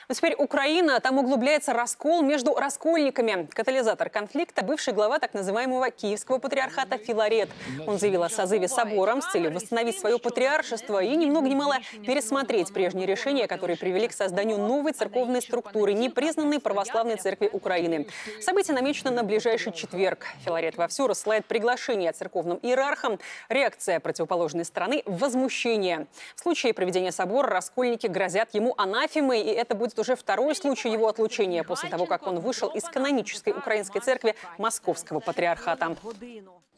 Но теперь Украина, там углубляется раскол между раскольниками. Катализатор конфликта – бывший глава так называемого Киевского патриархата Филарет. Он заявил о созыве собора с целью восстановить свое патриаршество и ни много ни мало пересмотреть прежние решения, которые привели к созданию новой церковной структуры, непризнанной православной церкви Украины. Событие намечено на ближайший четверг. Филарет вовсю рассылает приглашение церковным иерархам. Реакция противоположной стороны – возмущение. В случае проведения собора раскольники грозят ему анафемой, и это будет уже второй случай его отлучения после того, как он вышел из канонической украинской церкви Московского патриархата.